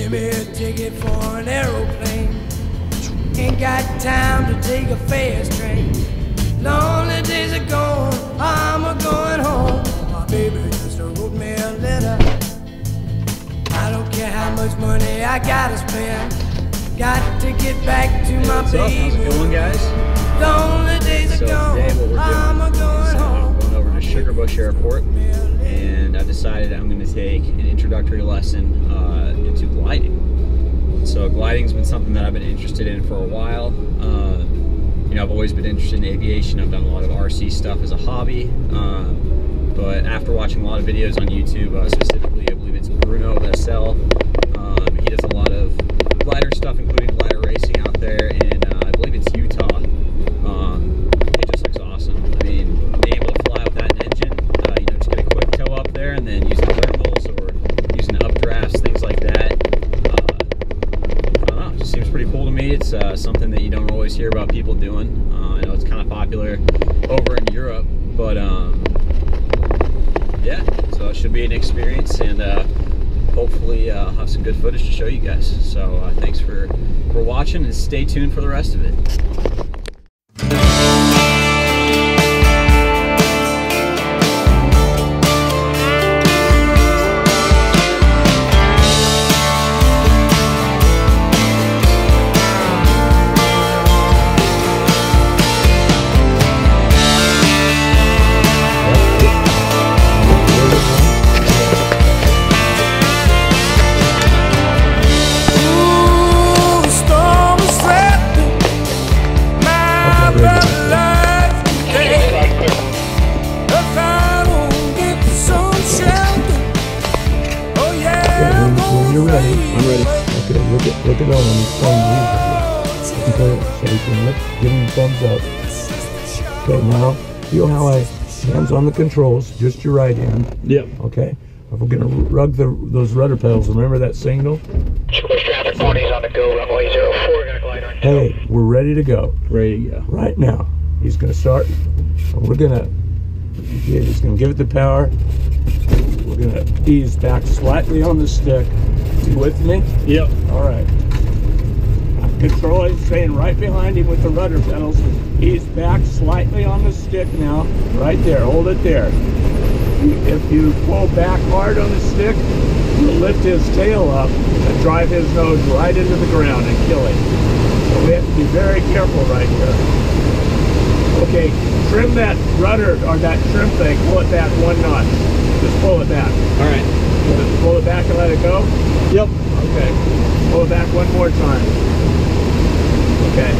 Give me a ticket for an aeroplane. Ain't got time to take a fast train. Lonely days are gone, I'm a-going home. My baby just wrote me a letter. I don't care how much money I gotta spend. Got to get back to my baby. How's it going, guys? Lonely days are gone, I'm a-going home. I'm going over to Sugarbush Airport, and I decided I'm going to take an introductory lesson into gliding. So gliding's been something that I've been interested in for a while. You know, I've always been interested in aviation. I've done a lot of RC stuff as a hobby, but after watching a lot of videos on YouTube, specifically I believe it's Bruno Vassell, he does a lot of glider stuff, including glider racing out there, and I believe it's Utah. It just looks awesome. I mean, being able to fly without an engine, you know, just get a quick tow up there and then using thermals or using updrafts, things like that. I don't know, it just seems pretty cool to me. It's something that you don't always hear about people doing. I know it's kind of popular over in Europe, but yeah, so it should be an experience, and hopefully I'll have some good footage to show you guys. So thanks for watching, and stay tuned for the rest of it. Look at Owen, he's playing music. So you can give him a thumbs up. Okay, now feel how I hands on the controls, just your right hand. Yep. Okay. We're gonna rug those rudder pedals. Remember that signal? Sugarbush traffic 40's on the go, runway 04, gonna glide on. Hey, we're ready to go. Ready to go. Right now. He's gonna start. And we're gonna. He's gonna give it the power. We're gonna ease back slightly on the stick. You with me? Yep. All right. Control is staying right behind him with the rudder pedals. Ease back slightly on the stick now. Right there. Hold it there. If you pull back hard on the stick, you'll lift his tail up and drive his nose right into the ground and kill him. So we have to be very careful right here. Okay, trim that rudder or that trim thing. Pull it back one notch. Just pull it back. All right. Just pull it back and let it go? Yep. Okay. Pull it back one more time. Okay.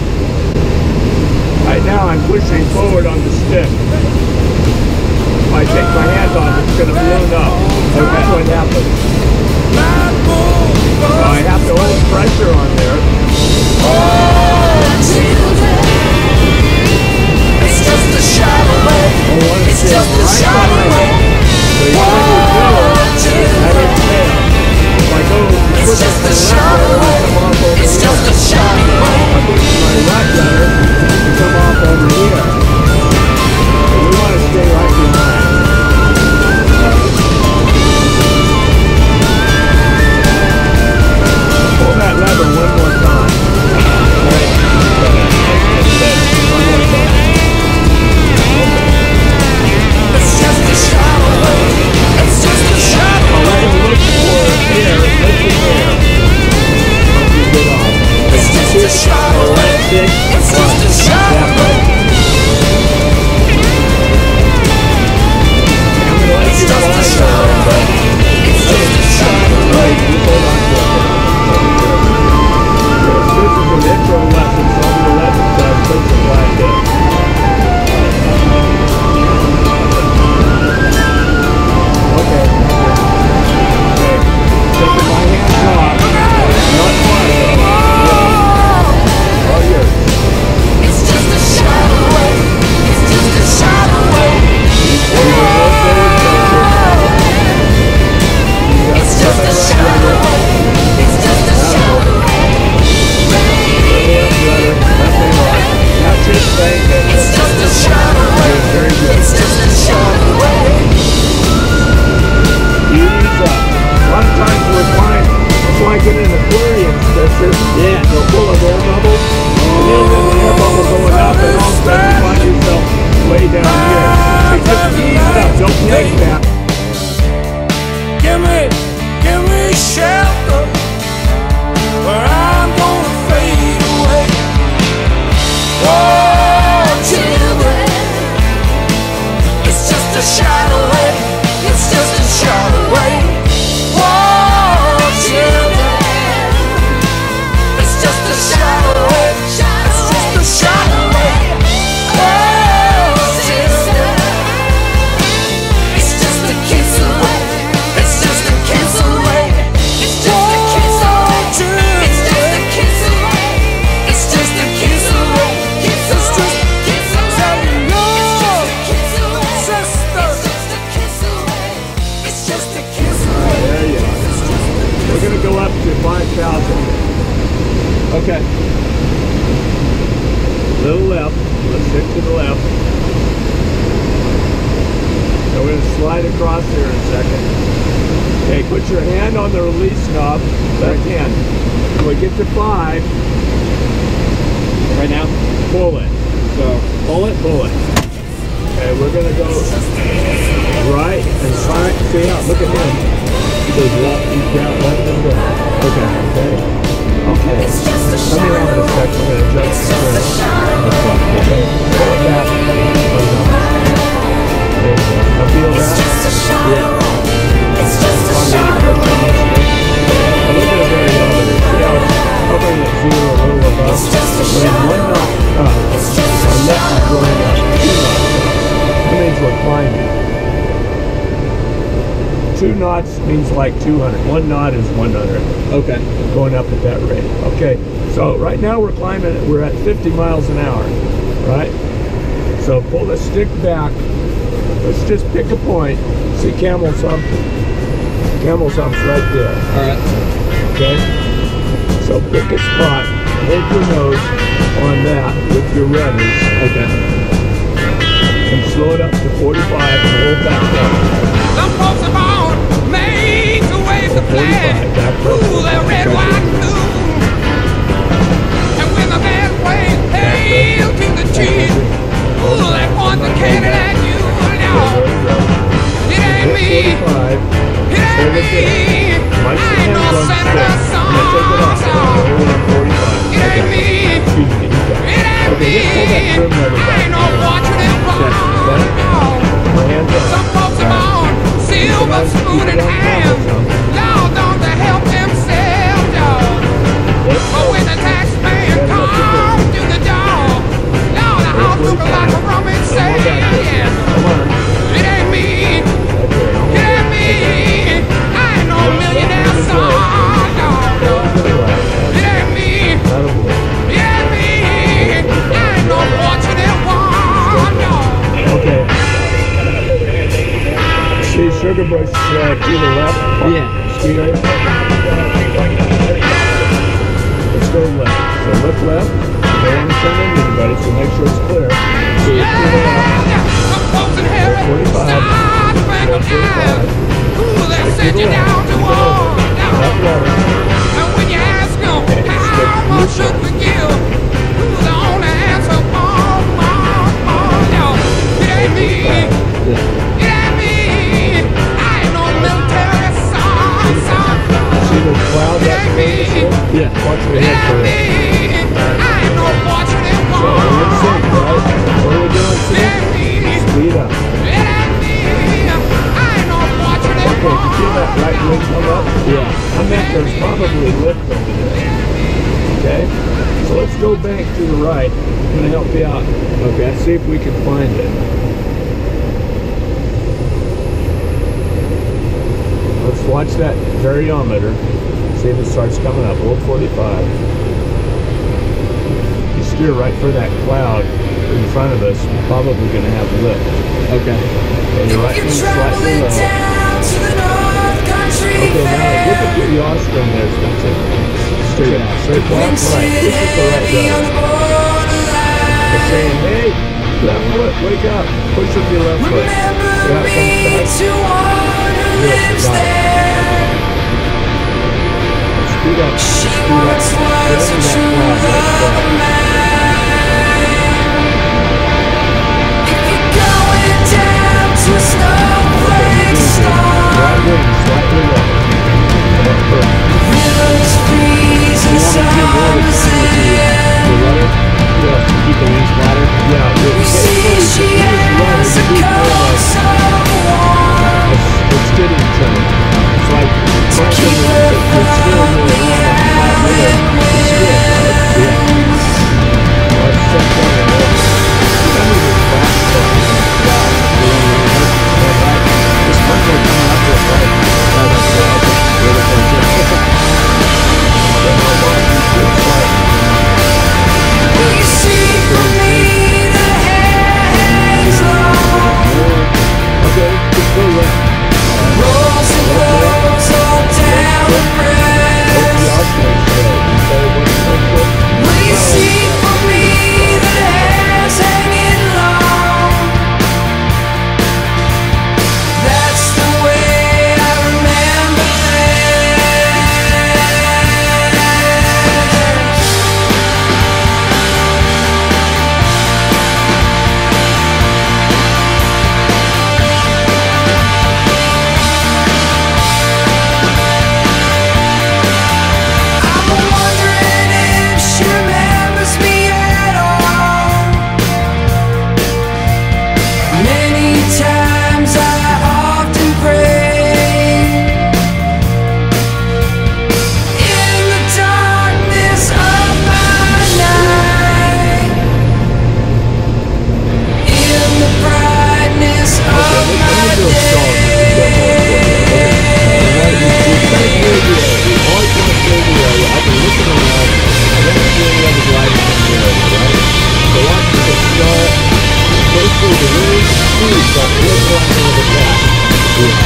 Right now I'm pushing forward on the stick. If I take my hands off, it's going to balloon up. Okay. That's what happens. So I have to hold pressure on there. It's just a shot away. It's just a shot away. So you let it fail. If I go It's just a shot away. It's just a shot away. I push my right rudder to come off over here. So we want to stay right behind. Pull that lever one more time. Okay. One more time. Okay. It's just a back. Give me shelter where I'm gonna fade away. Oh, children, it's just a shot away. It's just a shot away. Oh, children, it's just a shot away. It's just a shot away. Oh, children, it's just a kiss away. It's just a kiss away. It's just a kiss away. It's just a kiss away. It's just a kiss away. It's just a kiss away. It's just a kiss away. It's just a kiss away. It's just a kiss away. There you are. We're going to go up to 5,000. Okay. Little left. Let's stick to the left. So we're going to slide across here in a second. Okay, put your hand on the release knob. Left hand. When we get to 5, Right now? pull it. So, pull it? Pull it. Okay, we're going to go right and right. See how, look at him. He goes left, he's down, left and down. Okay, okay. Okay. Come here in a second. We're going to adjust the curve. That's fine. Okay. Pull it back. Hold on. There you go. Now feel that? Yeah. A little bit of variometer. See how it's hovering at 0 a little above? When it's 1 knot up, our left is going up 2 knots up. That means we're climbing. 2 knots means like 200. 1 knot is 100. Okay. Going up at that rate. Okay, so right now we're climbing, we're at 50 miles an hour, right? So pull the stick back. Let's just pick a point. See Camel's Hump? Camel's Hump's right there. Alright. Okay? So pick a spot, hold your nose on that with your runners. Okay. And slow it up to 45 and hold back up. Some folks are born made to wave the 45, flag. back up. Ooh, they're red, white, and blue. And when the band plays hail to the chief, ooh, they point the cannon at you. Now, it ain't me. It ain't me. I ain't no senator son. It ain't me. It ain't me. I ain't no fortunate one. Some folks are born silver spoon in hand. Lord, don't they help themselves, dog? But when the tax man comes to the door, Lord, the house look like a rummage sale. Yeah. It ain't me. It ain't me. I ain't no millionaire son, dog. It ain't me. It ain't me. I ain't no fortunate one, dog. Okay. See Sugar Bush to the left? Yeah. Steer. Let's go left. So look left. You don't want to turn into anybody, so make sure it's clear. So let's to the left. 45. 45. Ooh, they send you down to war. Left letter. And when you ask them how much should we give, ooh, the only answer, no. It ain't me. It ain't me. I ain't no military son. See the cloud It up ain't me. Yeah. Watch your It head ain't for me. it. I ain't no fortunate So we're in sync, one. right? What are we doing, It sync? ain't me. Speed up. It ain't me. I ain't no fortunate Okay, you feel that one. right wing come up? Yeah. I meant there's probably lift over there. Okay? So let's go bank to the right. I'm going to help you out. Okay. See if we can find it. Let's watch that variometer. See if it starts coming up. Hold 45. You steer right for that cloud in front of us. We're probably going to have lift. Okay. Okay, you're right wing slightly low. Okay, now look at the yaw string there, Spencer. Straight out, straight walk right. This is the right rudder. They're saying, hey, left foot, wake up. Push with your left foot. See how it comes back? Good, got it. Speed up, speed up. Get into that cloud right there. Going down to a snowflake.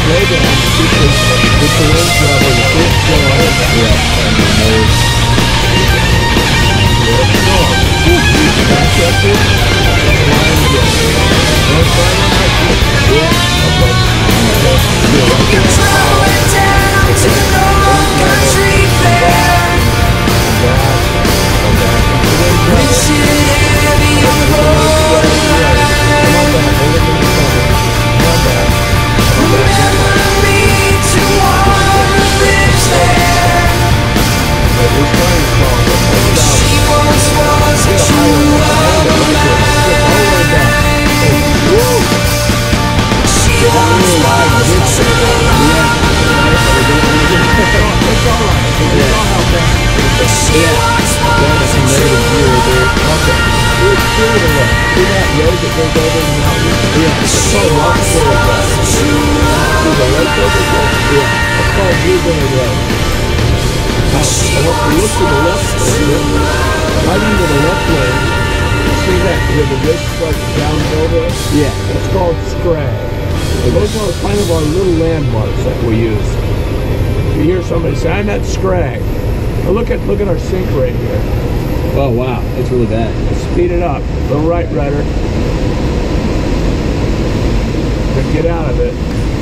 slow down, keep the wind level, the foot going. Yeah. Back up it. Line again. Don't try one like this. Yeah. Okay. Yeah, right there. Going down to the old country fair. Come back. Wishing heavy on the borderline. Remember me to one who lives there. She once was a true love of mine. She once was a true love. She once was a true See that road that goes over the mountain? Yeah. It's called Rock Forest. See the lake over there? Yeah. It's called Gimme Road. Now, I want to look to the left over there. Right into the left lane. See that where the ridge starts down over? Yeah. It's called Scrag. Those are kind of our little landmarks that we use. You hear somebody say, I'm at Scrag. Now look at our sink right here. Oh wow, it's really bad. Speed it up. Go right rudder. Then get out of it.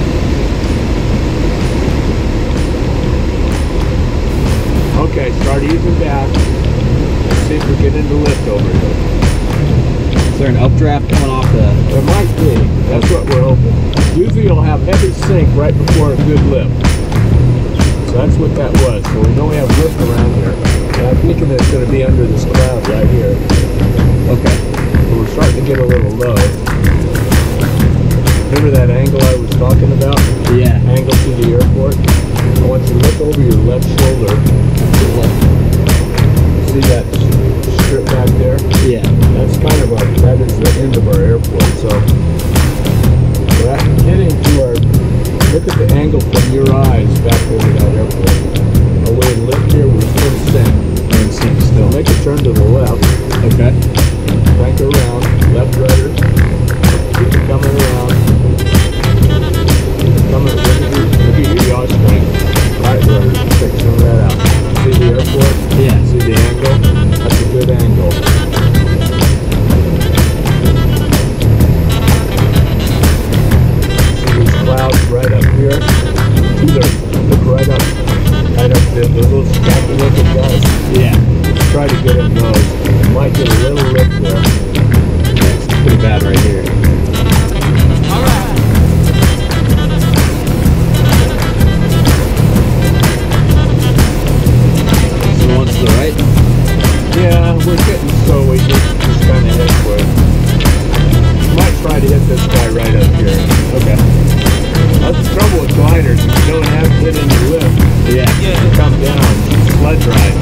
Okay, start easing back. Let's see if we get into lift over here. Is there an updraft coming off the... There might be. That's what we're hoping. Usually you'll have heavy sink right before a good lift. So that's what that was. So we know we have lift around here. And I'm thinking it's going to be under this cloud right here. Okay. So we're starting to get a little low. Remember that angle I was talking about? Yeah. Angle to the airport? I want you to look over your left shoulder. See that strip back there? Yeah. That's kind of that is the end of our airport. So we're getting to our, look at the angle from your eyes back over that airport. Our way to lift here, we're still sink. We're in sync still. Make a turn to the left. Okay. Crank around, left rudder. Keep it coming around. Keep it coming, look at your yaw strength. Right rudder, check some of that out. See the airport? Yeah. See the angle? That's a good angle. See these clouds right up here? Look right up there, those little scatty looking guys. Yeah. Try to get in those. Might get a little lift there. That's pretty bad right here. So once to the right? Yeah, we're getting so we just kind of head for it. Might try to hit this guy right up here. Okay. That's the trouble with gliders. If you don't have it in your lift, Yeah. you come down, sled ride.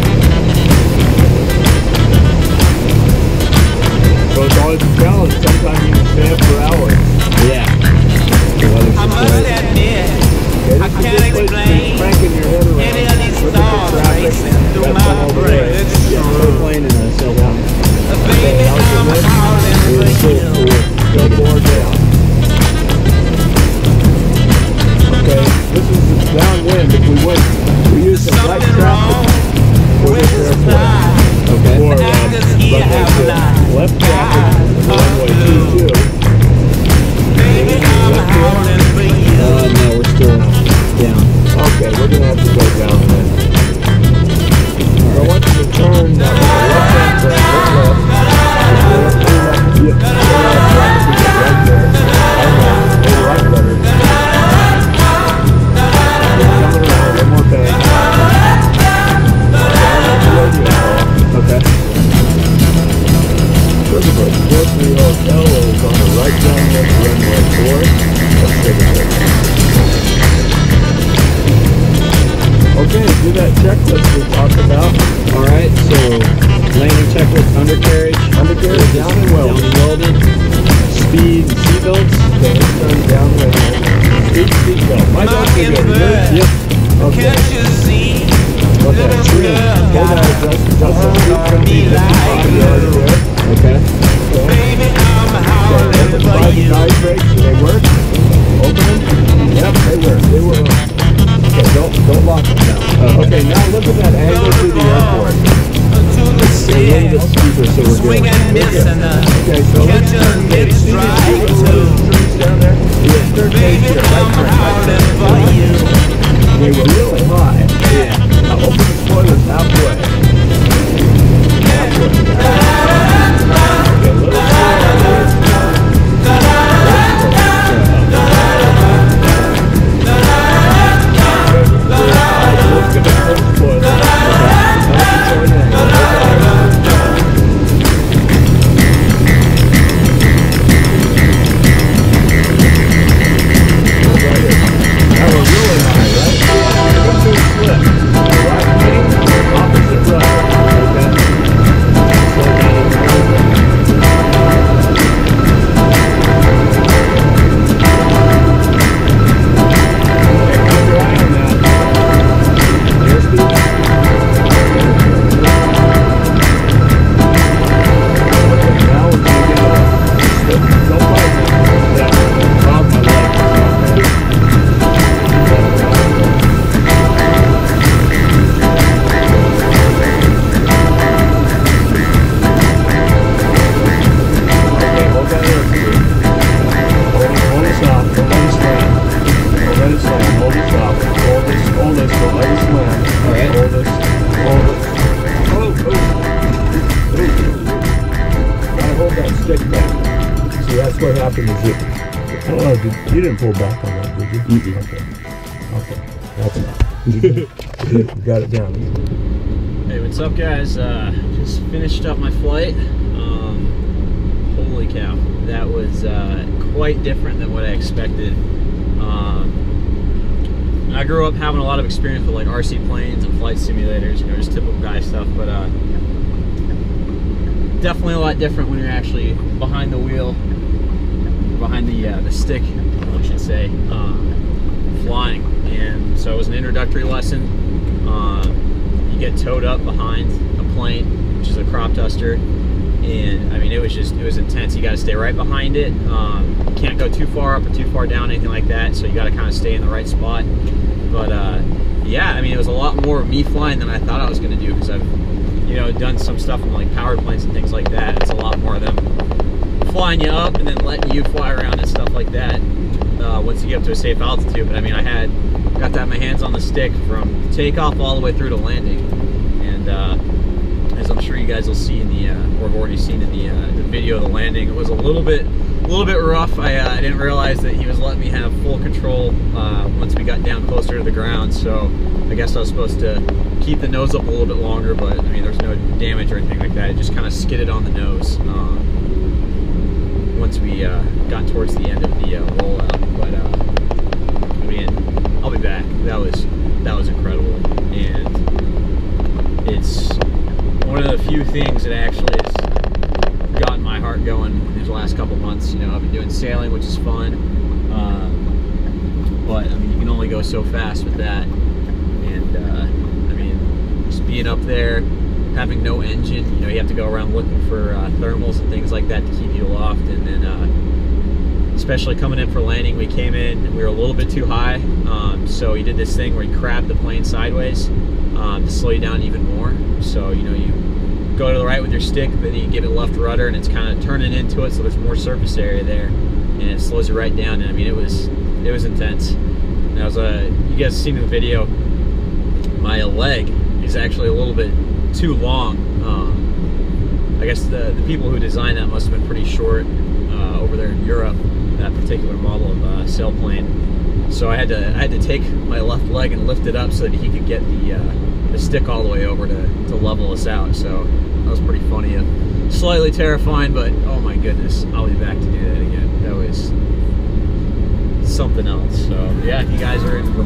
So it's always a challenge. Sometimes you can stay up for hours. Yeah. The weather's I just must right. admit, Okay, I this is a can't good place to be explain cranking your head around. any of these Look at the stars traffic. racing through That's my all the brain. way. It's Yeah, true. we're playing in a cell phone. Baby, I'm howling for Here's you. Go more down. Okay, this is the downwind. If we use the right Something traffic wrong for with this the airport. supply. Okay. Or Actors here have runway 2. lied. Left traffic, runway 22. Baby, I'm howling for you. No, we're still down. Okay, we're going to have to go down then. So I want you to turn that left-hand turn, look left. Yep, go left, we get right there. Go right rudder. Coming around, one more bang. Okay. First of all, 430 Hotel is on the right down there, runway 4. Let's take a look. Okay, do that checklist we talked about. Alright, so landing checklist, undercarriage. Undercarriage, down and welded. Down and welded. Speed, seatbelts. Okay, let's turn down and welded. Seatbelt. My belts are good. Yours? Yep. Okay. Can't you see? What's that? Trim. Hold that adjust the seat. Okay. Baby, I'm howling Okay, for the you. side brakes, do they work? Open them? Yep, they work. awesome now. Okay, now look at that angle to the airport. A little bit steeper, so we're Swing good. and miss and Okay, so let's catch turn a base. mid See these strike little too. streets down there? Yeah, turn base Baby, here. I'm howling for you. They were really high. Yeah. Now open the spoilers halfway. Halfway. Okay, a little You didn't pull back on that, did you? Okay. Okay. That's enough. You got it down. Hey, what's up, guys? Just finished up my flight. Holy cow. That was quite different than what I expected. I grew up having a lot of experience with like RC planes and flight simulators, you know, just typical guy stuff, but definitely a lot different when you're actually behind the wheel, behind the stick, I should say, flying. And so it was an introductory lesson. You get towed up behind a plane, which is a crop duster, and I mean it was intense. You got to stay right behind it. You can't go too far up or too far down, anything like that, so you got to kind of stay in the right spot. But yeah, I mean it was a lot more of me flying than I thought I was going to do, because I've, you know, done some stuff in like powered planes and things like that. It's a lot more of them flying you up and then letting you fly around and stuff like that once you get up to a safe altitude. But I mean, I got to have my hands on the stick from takeoff all the way through to landing. And as I'm sure you guys will see in the, or have already seen in the video of the landing, it was a little bit rough. I didn't realize that he was letting me have full control once we got down closer to the ground. So I guess I was supposed to keep the nose up a little bit longer, but I mean, there's no damage or anything like that. It just kind of skidded on the nose once we got towards the end of the rollout. But I mean, I'll be back. That was incredible, and it's one of the few things that actually has gotten my heart going these last couple months. You know, I've been doing sailing, which is fun, but I mean, you can only go so fast with that. And I mean, just being up there, having no engine, you know, you have to go around looking for thermals and things like that to keep you aloft. And then especially coming in for landing, we came in and we were a little bit too high, so he did this thing where he crabbed the plane sideways to slow you down even more. So, you know, you go to the right with your stick, then you give it left rudder and it's kind of turning into it, so there's more surface area there, and it slows you right down. And I mean, it was intense. And I was you guys seen in the video, my leg is actually a little bit too long. I guess the people who designed that must have been pretty short over there in Europe, that particular model of sailplane. So I had to take my left leg and lift it up so that he could get the stick all the way over to level us out. So that was pretty funny, slightly terrifying, but oh my goodness, I'll be back to do that again. That was something else. So yeah, if you guys are in